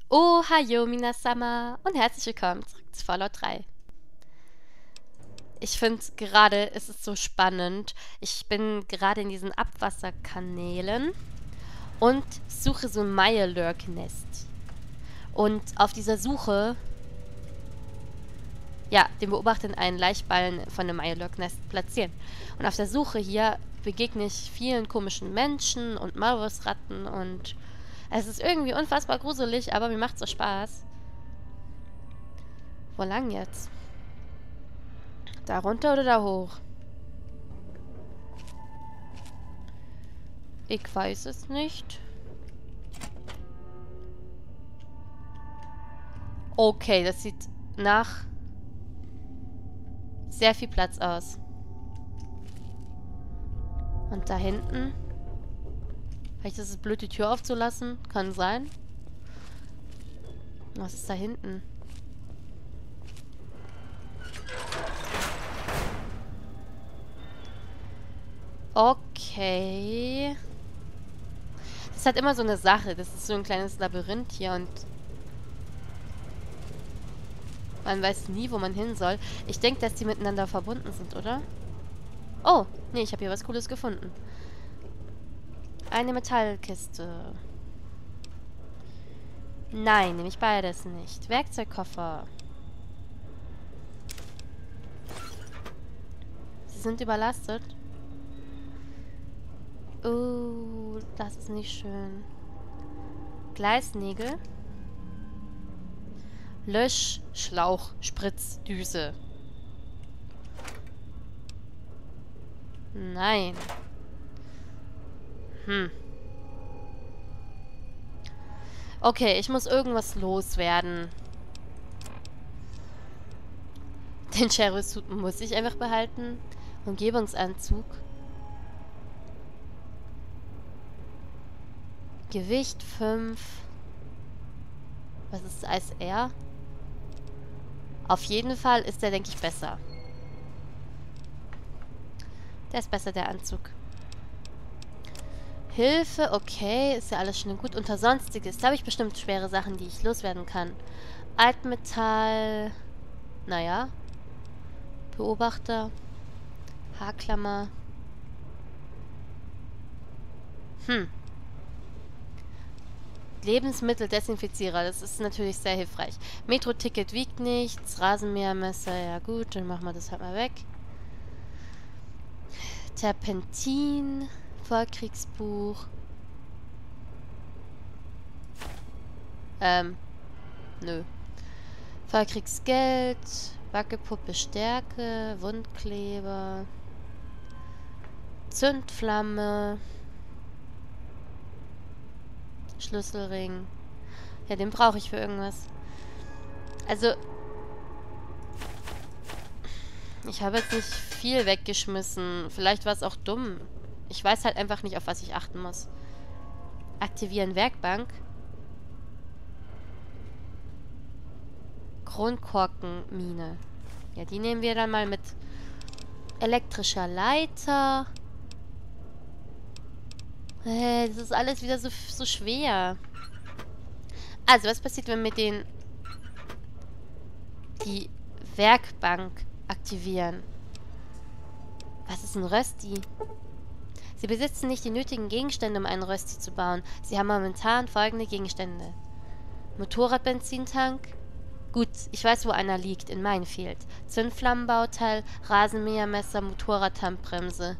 Oh, hayo, Minasama und herzlich willkommen zurück zu Fallout 3. Ich finde gerade, es ist so spannend. Ich bin gerade in diesen Abwasserkanälen und suche so ein Mirelurk-Nest. Und auf dieser Suche, ja, den Beobachter einen Laichballen von einem Mirelurk-Nest platzieren. Und auf der Suche hier begegne ich vielen komischen Menschen und Maulwurfsratten und es ist irgendwie unfassbar gruselig, aber mir macht so Spaß. Wo lang jetzt? Da runter oder da hoch? Ich weiß es nicht. Okay, das sieht nach sehr viel Platz aus. Und da hinten? Vielleicht ist es blöd, die Tür aufzulassen. Kann sein. Was ist da hinten? Okay. Das ist halt immer so eine Sache. Das ist so ein kleines Labyrinth hier und man weiß nie, wo man hin soll. Ich denke, dass die miteinander verbunden sind, oder? Oh, nee, ich habe hier was Cooles gefunden. Eine Metallkiste. Nein, nehme ich beides nicht. Werkzeugkoffer. Sie sind überlastet. Das ist nicht schön. Gleisnägel. Löschschlauch, Spritzdüse. Nein. Okay, ich muss irgendwas loswerden. Den Sheriff-Suit muss ich einfach behalten. Umgebungsanzug. Gewicht 5. Was ist ASR? Auf jeden Fall ist der, denke ich, besser. Der ist besser, der Anzug. Hilfe, okay, ist ja alles schön und gut. Unter Sonstiges, da habe ich bestimmt schwere Sachen, die ich loswerden kann. Altmetall. Naja. Beobachter. Haarklammer. Lebensmitteldesinfizierer, das ist natürlich sehr hilfreich. Metro-Ticket wiegt nichts. Rasenmähermesser, ja gut, dann machen wir das halt mal weg. Terpentin. Vorkriegsbuch. Nö. Vorkriegsgeld. Wackelpuppe Stärke. Wundkleber. Zündflamme. Schlüsselring. Ja, den brauche ich für irgendwas. Also, ich habe jetzt nicht viel weggeschmissen. Vielleicht war es auch dumm. Ich weiß halt einfach nicht, auf was ich achten muss. Aktivieren Werkbank. Kronkorkenmine. Ja, die nehmen wir dann mal mit. Elektrischer Leiter. Das ist alles wieder so schwer. Also, was passiert, wenn wir die Werkbank aktivieren? Was ist ein Rösti? Sie besitzen nicht die nötigen Gegenstände, um einen Rösti zu bauen. Sie haben momentan folgende Gegenstände. Motorradbenzintank. Gut, ich weiß, wo einer liegt. In Minefield. Zündflammenbauteil, Rasenmähermesser, Motorradhandbremse.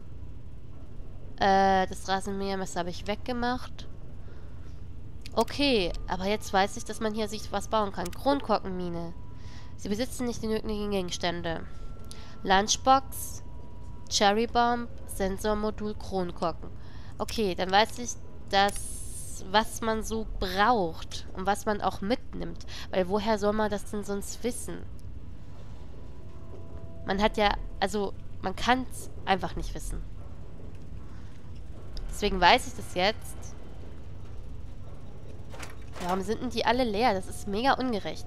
Das Rasenmähermesser habe ich weggemacht. Okay, aber jetzt weiß ich, dass man hier sich was bauen kann. Kronkorkenmine. Sie besitzen nicht die nötigen Gegenstände. Lunchbox, Cherrybomb, Sensormodul, Kronkorken. Okay, dann weiß ich, was man so braucht und was man auch mitnimmt. Weil woher soll man das denn sonst wissen? Man hat ja, also, man kann es einfach nicht wissen. Deswegen weiß ich das jetzt. Warum sind denn die alle leer? Das ist mega ungerecht.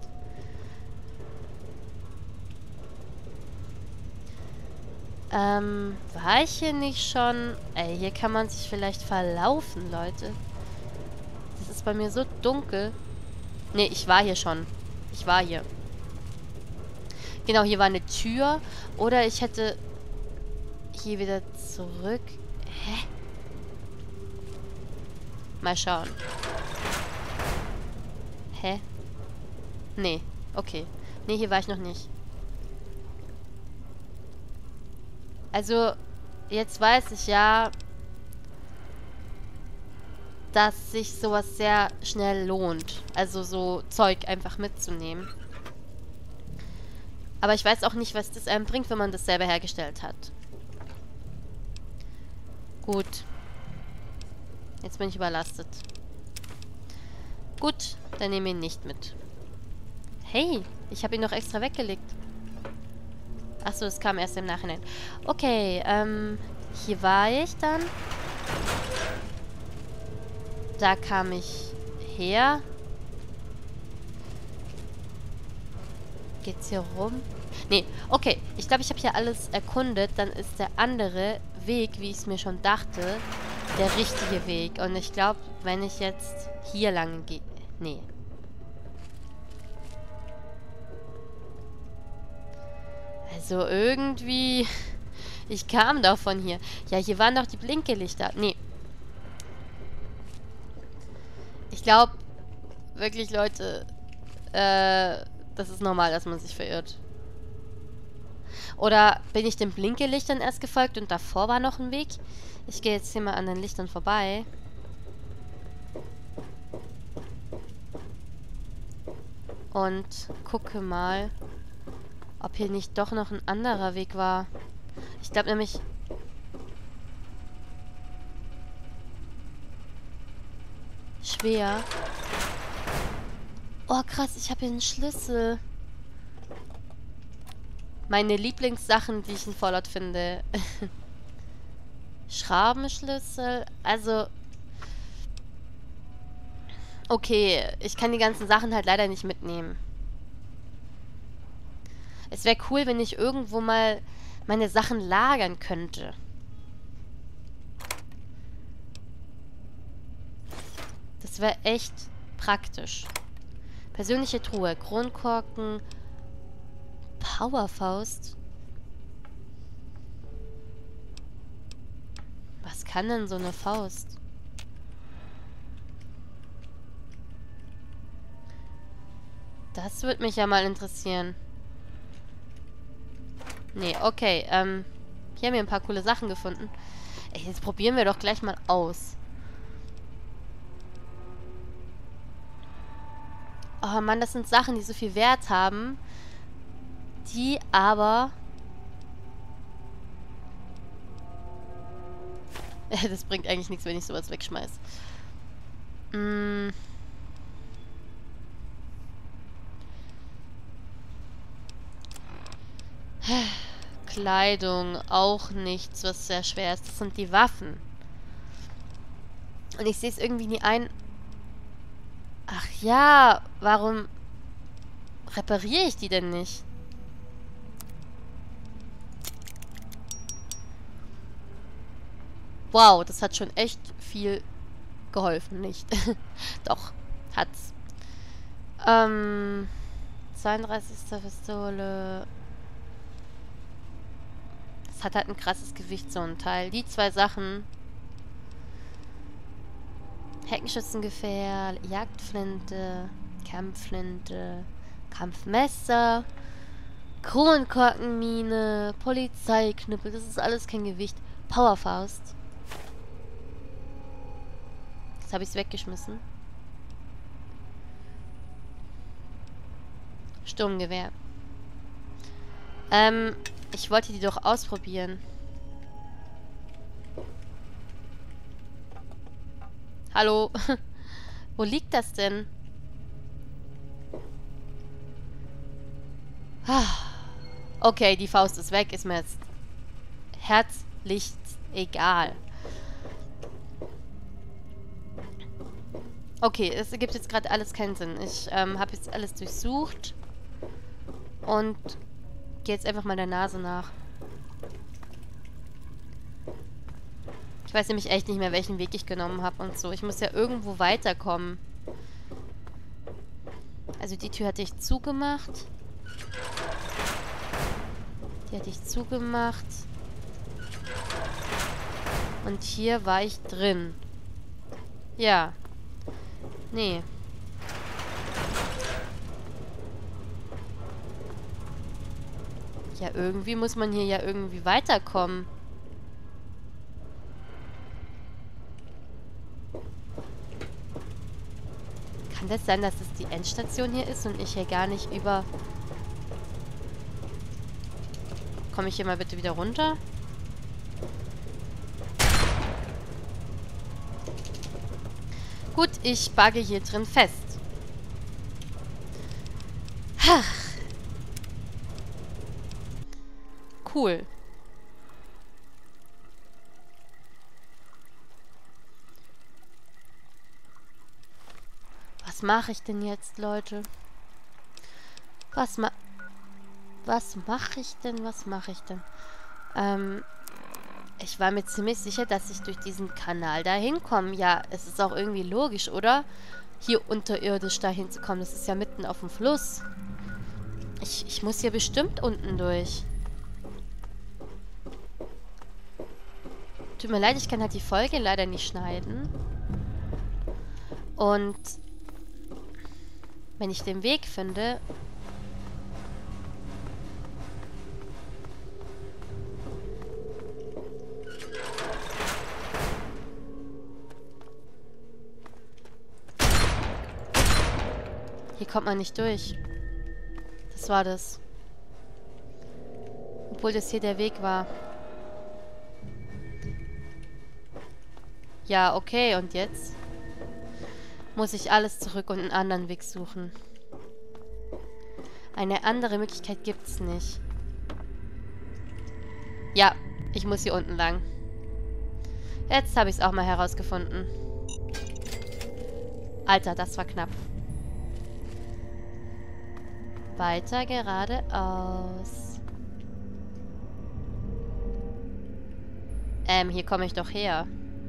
War ich hier nicht schon? Ey, hier kann man sich vielleicht verlaufen, Leute. Das ist bei mir so dunkel. Nee, ich war hier schon. Ich war hier. Genau, hier war eine Tür. Oder ich hätte hier wieder zurück. Hä? Mal schauen. Hä? Nee, okay. Nee, hier war ich noch nicht. Also, jetzt weiß ich ja, dass sich sowas sehr schnell lohnt. Also so Zeug einfach mitzunehmen. Aber ich weiß auch nicht, was das einem bringt, wenn man das selber hergestellt hat. Gut. Jetzt bin ich überlastet. Gut, dann nehme ich ihn nicht mit. Hey, ich habe ihn noch extra weggelegt. Achso, das kam erst im Nachhinein. Okay, hier war ich dann. Da kam ich her. Geht's hier rum? Nee, okay. Ich glaube, ich habe hier alles erkundet. Dann ist der andere Weg, wie ich es mir schon dachte, der richtige Weg. Und ich glaube, wenn ich jetzt hier lang gehe... Nee. Also irgendwie... Ich kam doch von hier. Ja, hier waren doch die Blinkelichter. Nee. Ich glaube, wirklich, Leute, das ist normal, dass man sich verirrt. Oder bin ich den Blinkelichtern erst gefolgt und davor war noch ein Weg? Ich gehe jetzt hier mal an den Lichtern vorbei. Und gucke mal, ob hier nicht doch noch ein anderer Weg war. Ich glaube nämlich... Schwer. Oh, krass, ich habe hier einen Schlüssel. Meine Lieblingssachen, die ich in Fallout finde. Schraubenschlüssel. Also... Okay, ich kann die ganzen Sachen halt leider nicht mitnehmen. Es wäre cool, wenn ich irgendwo mal meine Sachen lagern könnte. Das wäre echt praktisch. Persönliche Truhe, Kronkorken, Powerfaust. Was kann denn so eine Faust? Das würde mich ja mal interessieren. Nee, okay. Hier haben wir ein paar coole Sachen gefunden. Ey, jetzt probieren wir doch gleich mal aus. Oh Mann, das sind Sachen, die so viel Wert haben. Die aber... Das bringt eigentlich nichts, wenn ich sowas wegschmeiß. Kleidung, auch nichts, was sehr schwer ist. Das sind die Waffen. Und ich sehe es irgendwie nie ein... Ach ja, warum repariere ich die denn nicht? Wow, das hat schon echt viel geholfen, nicht? Doch, hat's. 32. Pistole. Das hat halt ein krasses Gewicht, so ein Teil. Die zwei Sachen. Heckenschützengewehr, Jagdflinte, Kampfflinte, Kampfmesser, Kronkorkenmine, Polizeiknüppel, das ist alles kein Gewicht. Powerfaust. Jetzt habe ich es weggeschmissen. Sturmgewehr. Ich wollte die doch ausprobieren. Hallo? Wo liegt das denn? Okay, die Faust ist weg. Ist mir jetzt herzlich egal. Okay, es ergibt jetzt gerade alles keinen Sinn. Ich habe jetzt alles durchsucht. Und gehe jetzt einfach mal der Nase nach. Ich weiß nämlich echt nicht mehr, welchen Weg ich genommen habe und so. Ich muss ja irgendwo weiterkommen. Also die Tür hatte ich zugemacht. Die hatte ich zugemacht. Und hier war ich drin. Ja. Nee. Ja, irgendwie muss man hier ja irgendwie weiterkommen. Kann das sein, dass es die Endstation hier ist und ich hier gar nicht über... Komme ich hier mal bitte wieder runter? Gut, ich bugge hier drin fest. Ach. Cool. Was mache ich denn jetzt, Leute? Was mache ich denn? Was mache ich denn? Ich war mir ziemlich sicher, dass ich durch diesen Kanal da hinkomme. Ja, es ist auch irgendwie logisch, oder? Hier unterirdisch da hinzukommen. Das ist ja mitten auf dem Fluss. Ich muss hier bestimmt unten durch. Tut mir leid, ich kann halt die Folge leider nicht schneiden. Und wenn ich den Weg finde... Hier kommt man nicht durch. Das war das. Obwohl das hier der Weg war. Ja, okay, und jetzt? Muss ich alles zurück und einen anderen Weg suchen. Eine andere Möglichkeit gibt's nicht. Ja, ich muss hier unten lang. Jetzt habe ich es auch mal herausgefunden. Alter, das war knapp. Weiter geradeaus. Hier komme ich doch her.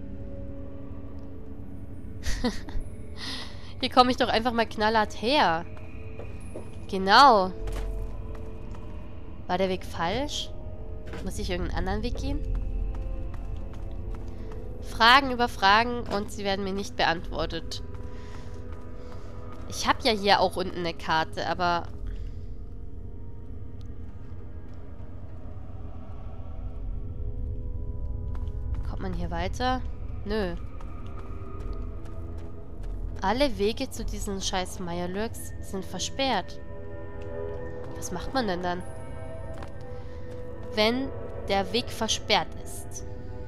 Hier komme ich doch einfach mal knallhart her. Genau. War der Weg falsch? Muss ich irgendeinen anderen Weg gehen? Fragen über Fragen und sie werden mir nicht beantwortet. Ich habe ja hier auch unten eine Karte, aber... Kommt man hier weiter? Nö. Alle Wege zu diesen scheiß Mirelurks sind versperrt. Was macht man denn dann? Wenn der Weg versperrt ist.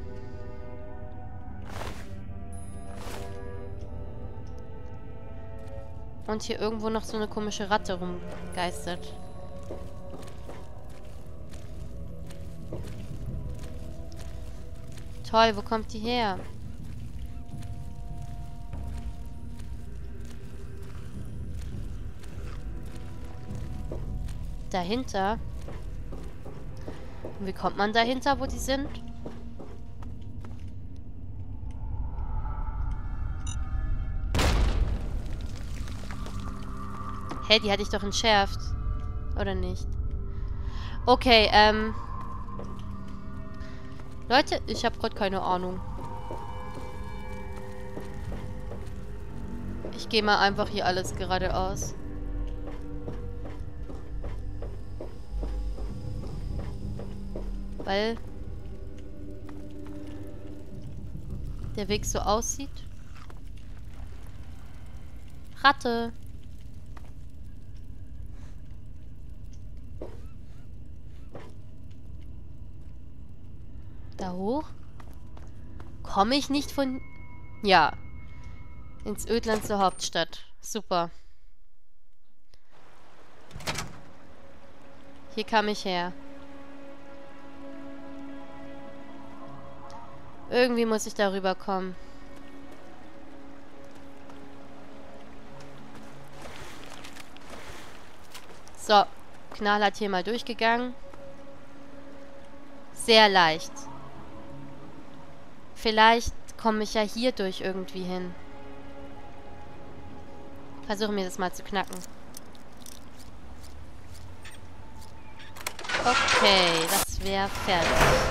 Und hier irgendwo noch so eine komische Ratte rumgeistert. Toll, wo kommt die her? Dahinter? Und wie kommt man dahinter, wo die sind? Hey, die hatte ich doch entschärft. Oder nicht? Okay, Leute, ich habe gerade keine Ahnung. Ich gehe mal einfach hier alles geradeaus. Weil der Weg so aussieht. Ratte. Da hoch? Komme ich nicht von... Ja. Ins Ödland zur Hauptstadt. Super. Hier kam ich her. Irgendwie muss ich darüber kommen. So. Knallhart hier mal durchgegangen. Sehr leicht. Vielleicht komme ich ja hier durch irgendwie hin. Versuche mir das mal zu knacken. Okay, das wäre fertig.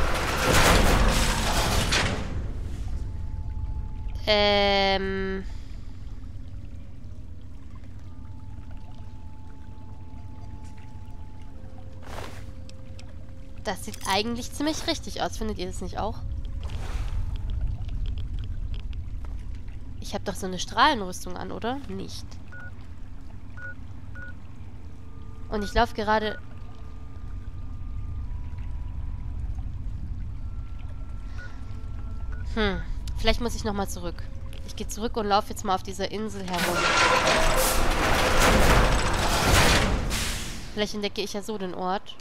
Das sieht eigentlich ziemlich richtig aus. Findet ihr das nicht auch? Ich habe doch so eine Strahlenrüstung an, oder? Nicht. Und ich laufe gerade... Vielleicht muss ich nochmal zurück. Ich gehe zurück und laufe jetzt mal auf dieser Insel herum. Vielleicht entdecke ich ja so den Ort.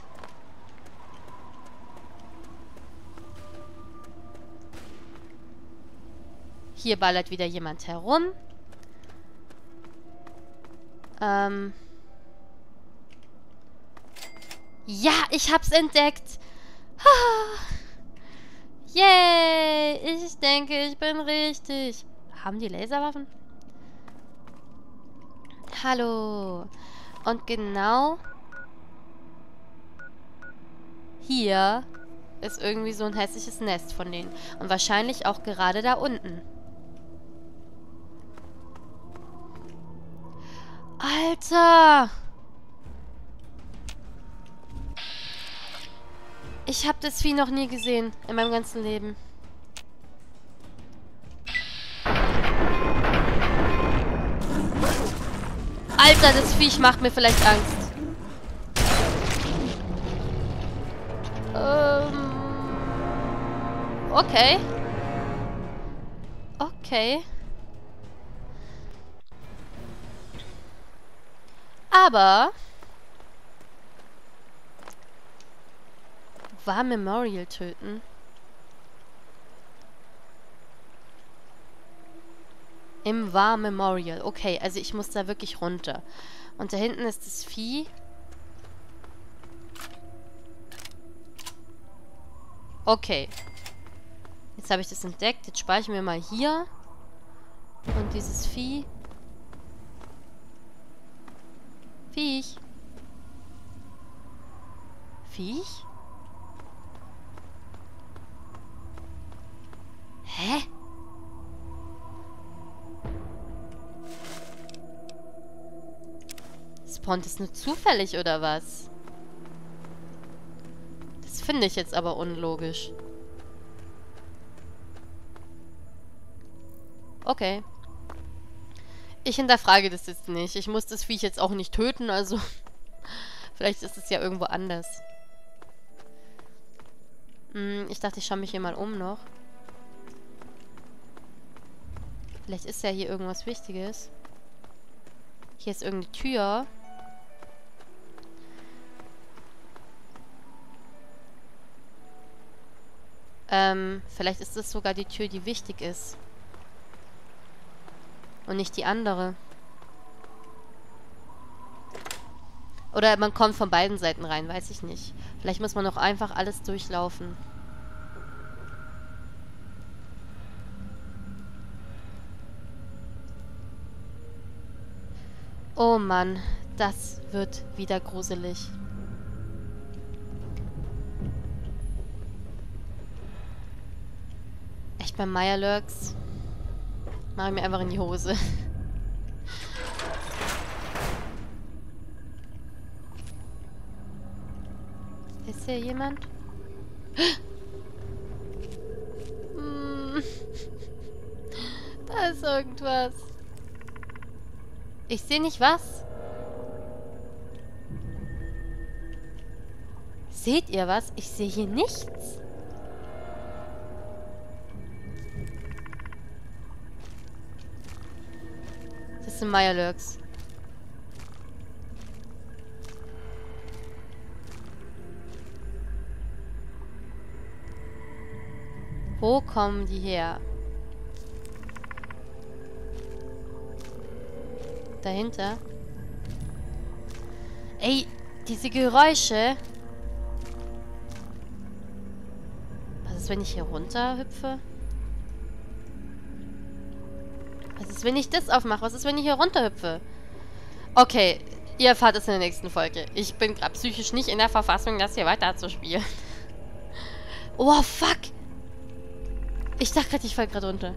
Hier ballert wieder jemand herum. Ja, ich hab's entdeckt. Yay! Ich denke, ich bin richtig. Haben die Laserwaffen? Hallo. Und genau hier ist irgendwie so ein hässliches Nest von denen. Und wahrscheinlich auch gerade da unten. Alter! Ich habe das Vieh noch nie gesehen in meinem ganzen Leben. Alter, das Viech macht mir vielleicht Angst. Okay. Okay. Aber... War Memorial töten? Im War Memorial. Okay, also ich muss da wirklich runter. Und da hinten ist das Vieh. Okay. Jetzt habe ich das entdeckt. Jetzt speichern wir mal hier. Und dieses Vieh. Viech. Viech? Hä? Spawnt es nur zufällig, oder was? Das finde ich jetzt aber unlogisch. Okay. Ich hinterfrage das jetzt nicht. Ich muss das Viech jetzt auch nicht töten, also... Vielleicht ist es ja irgendwo anders. Ich dachte, ich schaue mich hier mal um noch. Vielleicht ist ja hier irgendwas Wichtiges. Hier ist irgendeine Tür. Vielleicht ist das sogar die Tür, die wichtig ist. Und nicht die andere. Oder man kommt von beiden Seiten rein, weiß ich nicht. Vielleicht muss man auch einfach alles durchlaufen. Oh Mann, das wird wieder gruselig. Echt, beim Mirelurks mache ich mir einfach in die Hose. Ist hier jemand? Da ist irgendwas. Ich sehe nicht was. Seht ihr was? Ich sehe hier nichts. Das sind Mirelurks. Wo kommen die her? Dahinter. Ey, diese Geräusche. Was ist, wenn ich hier runter hüpfe? Was ist, wenn ich das aufmache? Was ist, wenn ich hier runter hüpfe? Okay, Ihr erfahrt es in der nächsten Folge. Ich bin gerade psychisch nicht in der Verfassung, das hier weiter zu spielen. Oh, fuck! Ich dachte gerade, ich fall gerade runter.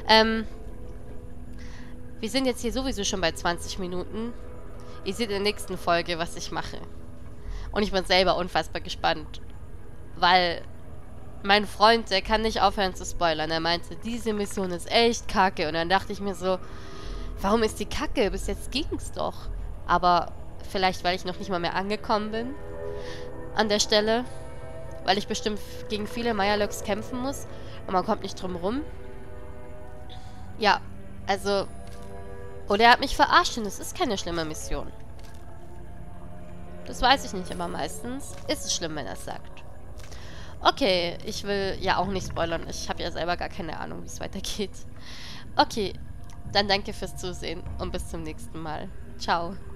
Wir sind jetzt hier sowieso schon bei 20 Minuten. Ihr seht in der nächsten Folge, was ich mache. Und ich bin selber unfassbar gespannt. Weil mein Freund, der kann nicht aufhören zu spoilern. Er meinte, diese Mission ist echt kacke. Und dann dachte ich mir so, warum ist die kacke? Bis jetzt ging's doch. Aber vielleicht, weil ich noch nicht mal mehr angekommen bin. An der Stelle. Weil ich bestimmt gegen viele Mirelurks kämpfen muss. Und man kommt nicht drum rum. Ja, also... Oder er hat mich verarscht und es ist keine schlimme Mission. Das weiß ich nicht, aber meistens ist es schlimm, wenn er es sagt. Okay, ich will ja auch nicht spoilern. Ich habe ja selber gar keine Ahnung, wie es weitergeht. Okay, dann danke fürs Zusehen und bis zum nächsten Mal. Ciao.